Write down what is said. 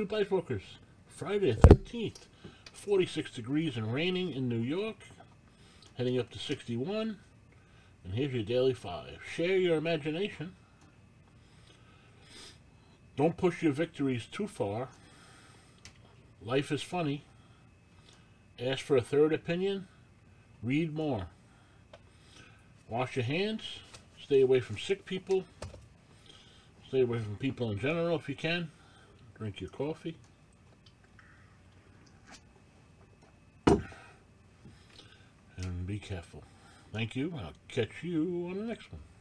YouTube Ice Walkers. Friday the 13th, 46 degrees and raining in New York, heading up to 61. And here's your daily 5. Share your imagination. Don't push your victories too far. Life is funny. Ask for a third opinion. Read more. Wash your hands. Stay away from sick people. Stay away from people in general if you can. Drink your coffee. And be careful. Thank you. I'll catch you on the next one.